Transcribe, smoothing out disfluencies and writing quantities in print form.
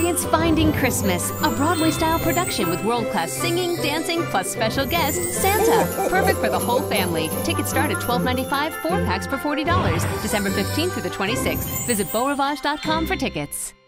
Experience Finding Christmas, a Broadway-style production with world-class singing, dancing, plus special guest, Santa. Perfect for the whole family. Tickets start at $12.95, 4 packs for $40. December 15th through the 26th. Visit beaurivage.com for tickets.